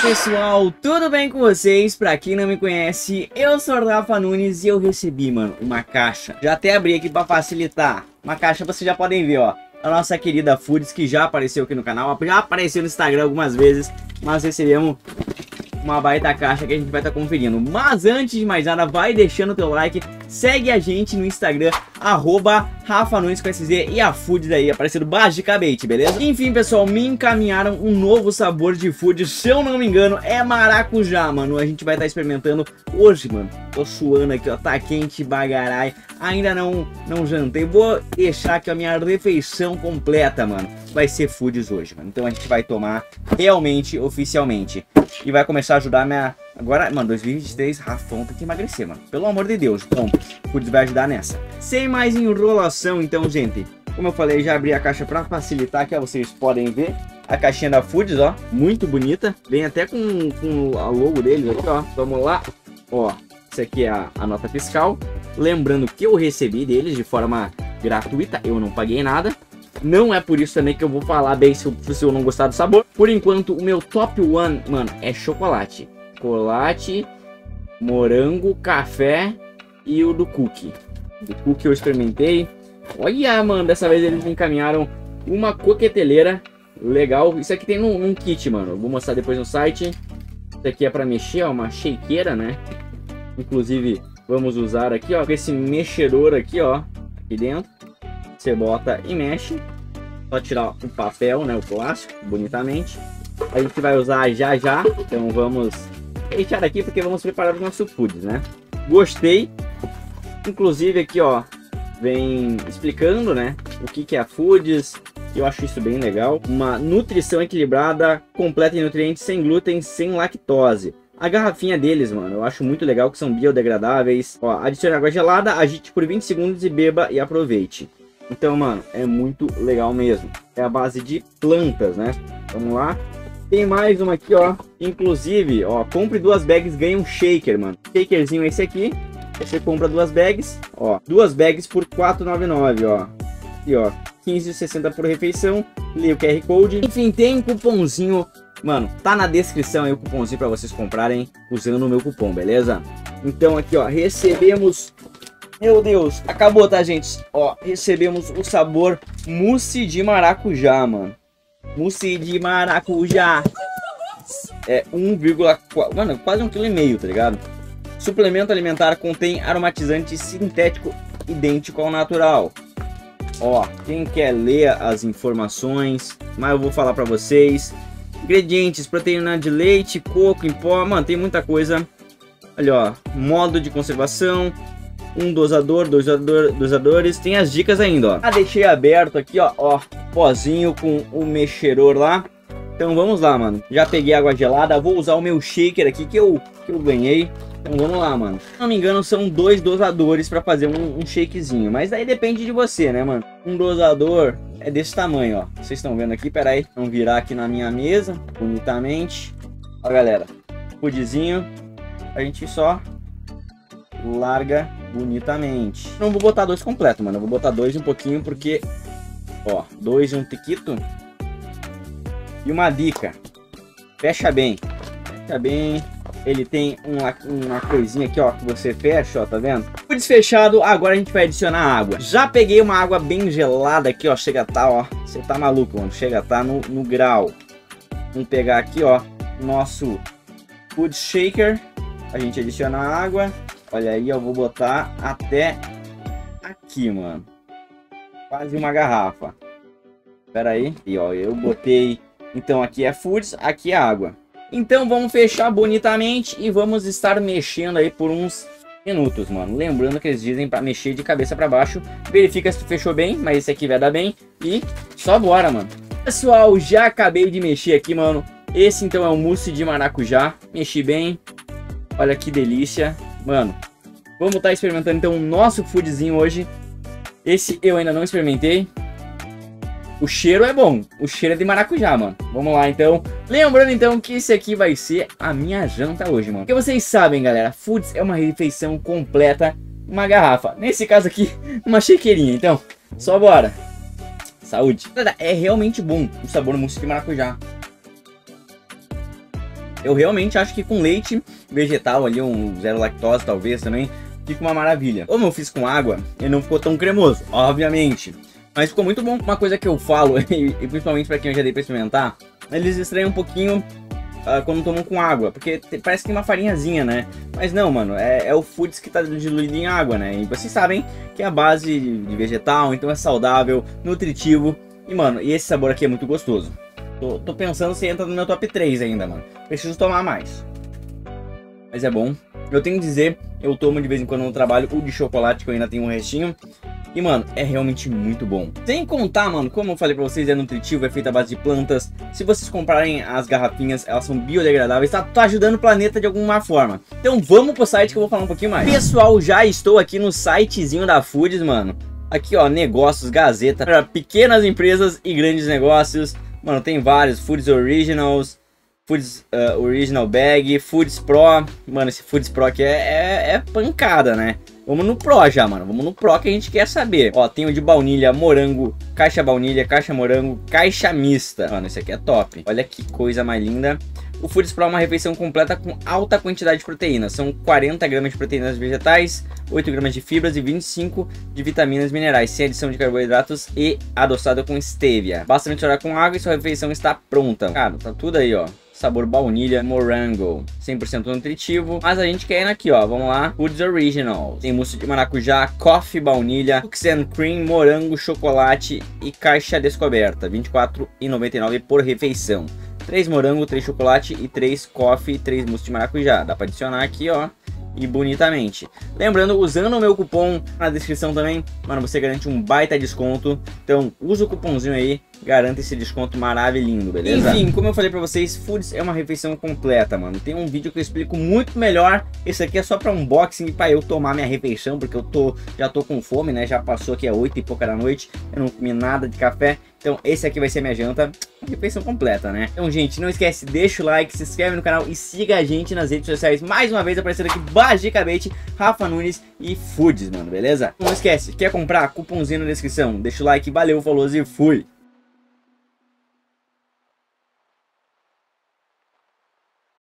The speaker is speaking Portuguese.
pessoal, tudo bem com vocês? Pra quem não me conhece, eu sou o Rafa Nunes e eu recebi, mano, uma caixa. Já até abri aqui pra facilitar. Uma caixa, vocês já podem ver, ó. A nossa querida Foods, que já apareceu aqui no canal, já apareceu no Instagram algumas vezes, mas recebemos uma baita caixa que a gente vai estar conferindo. Mas antes de mais nada, vai deixando o teu like, segue a gente no Instagram, @Rafa Nunes com SZ e a Foods aí, aparecendo basicamente, beleza? Enfim, pessoal, me encaminharam um novo sabor de Foods, se eu não me engano, é maracujá, mano. A gente vai estar experimentando hoje, mano. Tô suando aqui, ó, tá quente, bagarai. Ainda não jantei, vou deixar aqui a minha refeição completa, mano. Vai ser Foods hoje, mano. Então a gente vai tomar realmente, oficialmente. E vai começar a ajudar a minha... Agora, mano, 2023, Rafão tem que emagrecer, mano. Pelo amor de Deus. Então, Foods vai ajudar nessa. Sem mais enrolação, então, gente. Como eu falei, já abri a caixa pra facilitar, aqui, ó, vocês podem ver. A caixinha da Foods, ó, muito bonita. Vem até com a logo deles aqui, ó. Vamos lá. Ó, isso aqui é a nota fiscal. Lembrando que eu recebi deles de forma gratuita. Eu não paguei nada. Não é por isso também que eu vou falar bem se eu não gostar do sabor. Por enquanto, o meu top one, mano, é chocolate. Chocolate, morango, café e o do cookie. O cookie eu experimentei. Olha, mano, dessa vez eles me encaminharam uma coqueteleira. Legal. Isso aqui tem num kit, mano. Eu vou mostrar depois no site. Isso aqui é pra mexer, ó, uma shakeira, né? Inclusive, vamos usar aqui, ó, esse mexedor aqui, ó, aqui dentro. Você bota e mexe. Só tirar o papel, né, o plástico, bonitamente. A gente vai usar já. Então vamos deixar aqui porque vamos preparar o nosso Foods, né? Gostei. Inclusive aqui, ó, vem explicando, né, o que é a Foods. Eu acho isso bem legal. Uma nutrição equilibrada, completa em nutrientes, sem glúten, sem lactose. A garrafinha deles, mano, eu acho muito legal, que são biodegradáveis. Ó, adicione água gelada, agite por 20 segundos e beba e aproveite. Então, mano, é muito legal mesmo. É a base de plantas, né? Vamos lá. Tem mais uma aqui, ó. Inclusive, ó, compre 2 bags, ganha um shaker, mano. Shakerzinho esse aqui. Você compra 2 bags, ó. 2 bags por R$ 4,99, ó. E, ó, 15,60 por refeição. Lê o QR Code. Enfim, tem cupomzinho. Mano, tá na descrição aí o cupomzinho pra vocês comprarem usando o meu cupom, beleza? Então aqui, ó, recebemos... Meu Deus, acabou, tá, gente? Ó, recebemos o sabor mousse de maracujá, mano. Mousse de maracujá. É 1,4... Mano, quase 1,5 kg, tá ligado? Suplemento alimentar contém aromatizante sintético idêntico ao natural. Ó, quem quer ler as informações, mas eu vou falar pra vocês. Ingredientes: proteína de leite, coco em pó, mano, tem muita coisa. Olha, ó, modo de conservação, um dosador, 2 dosadores, tem as dicas ainda, ó. Deixei aberto aqui, ó, pozinho com o mexedor lá. Então vamos lá, mano. Já peguei água gelada, vou usar o meu shaker aqui que eu ganhei. Então vamos lá, mano. Se não me engano, são 2 dosadores pra fazer um shakezinho. Mas aí depende de você, né, mano? Um dosador é desse tamanho, ó. Vocês estão vendo aqui, pera aí. Vamos virar aqui na minha mesa, bonitamente. Ó, galera. Foodzinho. A gente só larga bonitamente. Não vou botar 2 completo, mano. Eu vou botar 2 um pouquinho, porque... Ó, 2 e um tiquito. E uma dica. Fecha bem. Fecha bem. Ele tem uma coisinha aqui, ó, que você fecha, ó, tá vendo? Foods fechado, agora a gente vai adicionar água. Já peguei uma água bem gelada aqui, ó, chega a tá, ó, você tá maluco, mano, chega a tá no grau. Vamos pegar aqui, ó, nosso Food Shaker, a gente adiciona a água. Olha aí, eu vou botar até aqui, mano. Quase uma garrafa. Pera aí, e ó, eu botei, então aqui é Foods, aqui é água. Então vamos fechar bonitamente e vamos estar mexendo aí por uns minutos, mano. Lembrando que eles dizem para mexer de cabeça para baixo. Verifica se tu fechou bem, mas esse aqui vai dar bem. E só bora, mano. Pessoal, já acabei de mexer aqui, mano. Esse então é o mousse de maracujá. Mexi bem. Olha que delícia. Mano, vamos estar experimentando então o nosso foodzinho hoje. Esse eu ainda não experimentei. O cheiro é bom, o cheiro é de maracujá, mano. Vamos lá, então. Lembrando, então, que esse aqui vai ser a minha janta hoje, mano. Porque vocês sabem, galera, Foods é uma refeição completa, uma garrafa. Nesse caso aqui, uma shakerinha. Então, só bora. Saúde. É realmente bom o sabor mousse de maracujá. Eu realmente acho que com leite vegetal ali, um zero lactose talvez também, fica uma maravilha. Como eu fiz com água, ele não ficou tão cremoso, obviamente. Mas ficou muito bom. Uma coisa que eu falo, e principalmente pra quem eu já dei pra experimentar, eles estranham um pouquinho quando tomam com água, porque parece que tem uma farinhazinha, né? Mas não, mano, é o Foods que tá diluído em água, né? E vocês sabem que é a base de vegetal, então é saudável, nutritivo. E, mano, e esse sabor aqui é muito gostoso. Tô pensando se entra no meu top 3 ainda, mano. Preciso tomar mais. Mas é bom. Eu tenho que dizer, eu tomo de vez em quando no trabalho o de chocolate, que eu ainda tenho um restinho. E, mano, é realmente muito bom. Sem contar, mano, como eu falei pra vocês, é nutritivo, é feito à base de plantas. Se vocês comprarem as garrafinhas, elas são biodegradáveis, tá ajudando o planeta de alguma forma. Então vamos pro site que eu vou falar um pouquinho mais. Pessoal, já estou aqui no sitezinho da Foods, mano. Aqui, ó, negócios, Gazeta, para pequenas empresas e grandes negócios. Mano, tem vários, Foods Originals, Foods Original Bag, Foods Pro. Mano, esse Foods Pro aqui é pancada, né? Vamos no Pro já, mano. Vamos no Pro que a gente quer saber. Ó, tem o de baunilha, morango, caixa baunilha, caixa morango, caixa mista. Mano, esse aqui é top. Olha que coisa mais linda. O Foods Pro é uma refeição completa com alta quantidade de proteínas. São 40 gramas de proteínas vegetais, 8 gramas de fibras e 25 de vitaminas e minerais, sem adição de carboidratos e adoçado com stevia. Basta misturar com água e sua refeição está pronta. Cara, tá tudo aí, ó. Sabor baunilha, morango, 100% nutritivo. Mas a gente quer ir aqui, ó, vamos lá. Foods Original. Tem mousse de maracujá, coffee, baunilha, cookies and cream, morango, chocolate e caixa descoberta. R$ 24,99 por refeição. 3 morango, 3 chocolate e 3 coffee, 3 mousse de maracujá. Dá pra adicionar aqui, ó. E bonitamente. Lembrando, usando o meu cupom na descrição também, mano, você garante um baita desconto. Então, usa o cupomzinho aí, garanta esse desconto maravilhoso, beleza? Enfim, como eu falei pra vocês, Foods é uma refeição completa, mano. Tem um vídeo que eu explico muito melhor. Esse aqui é só pra unboxing, pra eu tomar minha refeição, porque eu já tô com fome, né? Já passou aqui, 8 e pouca da noite. Eu não comi nada de café. Então esse aqui vai ser minha janta, refeição completa, né? Então, gente, não esquece, deixa o like, se inscreve no canal e siga a gente nas redes sociais. Mais uma vez aparecendo aqui, basicamente, Rafa Nunes e Foods, mano, beleza? Não esquece, quer comprar? Cupomzinho na descrição. Deixa o like, valeu, falou e fui!